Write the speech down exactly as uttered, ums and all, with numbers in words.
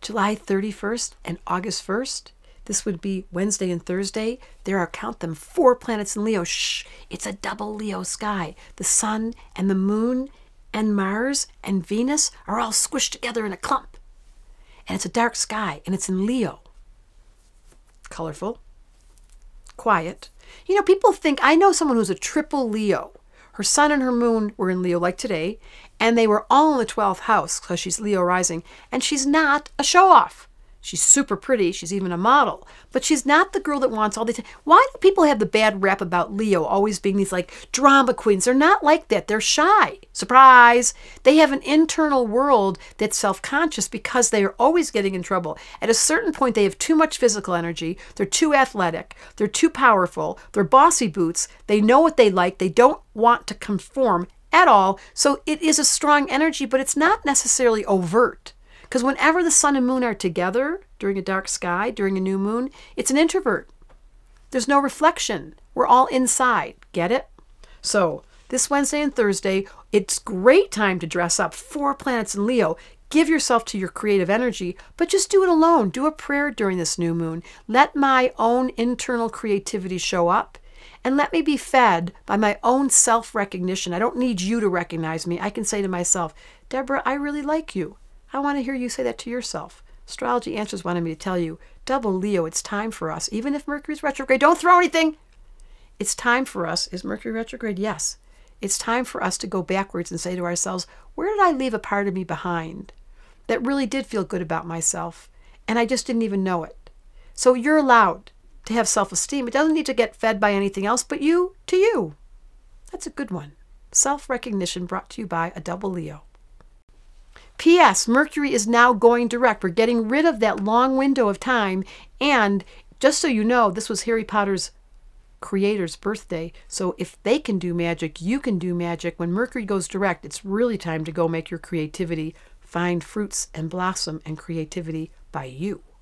July thirty-first and August first. This would be Wednesday and Thursday. There are, count them, four planets in Leo. Shh, it's a double Leo sky. The sun and the moon and Mars and Venus are all squished together in a clump. And it's a dark sky, and it's in Leo. Colorful, quiet. You know, people think, I know someone who's a triple Leo. Her sun and her moon were in Leo, like today, and they were all in the twelfth house because she's Leo rising, and she's not a show-off. She's super pretty. She's even a model. But she's not the girl that wants all the time. Why do people have the bad rap about Leo always being these like drama queens? They're not like that. They're shy. Surprise. They have an internal world that's self-conscious because they are always getting in trouble. At a certain point, they have too much physical energy. They're too athletic. They're too powerful. They're bossy boots. They know what they like. They don't want to conform at all. So it is a strong energy, but it's not necessarily overt. Because whenever the sun and moon are together during a dark sky, during a new moon, it's an introvert. There's no reflection. We're all inside. Get it? So this Wednesday and Thursday, it's great time to dress up. Four planets in Leo. Give yourself to your creative energy, but just do it alone. Do a prayer during this new moon. Let my own internal creativity show up. And let me be fed by my own self-recognition. I don't need you to recognize me. I can say to myself, Deborah, I really like you. I want to hear you say that to yourself. Astrology Answers wanted me to tell you, double Leo, it's time for us. Even if Mercury's retrograde, don't throw anything. It's time for us. Is Mercury retrograde? Yes. It's time for us to go backwards and say to ourselves, where did I leave a part of me behind that really did feel good about myself? And I just didn't even know it. So you're allowed to have self-esteem. It doesn't need to get fed by anything else but you to you. That's a good one. Self-recognition brought to you by a double Leo. P S Mercury is now going direct. We're getting rid of that long window of time. And just so you know, this was Harry Potter's creator's birthday. So if they can do magic, you can do magic. When Mercury goes direct, it's really time to go make your creativity find fruits and blossom and creativity by you.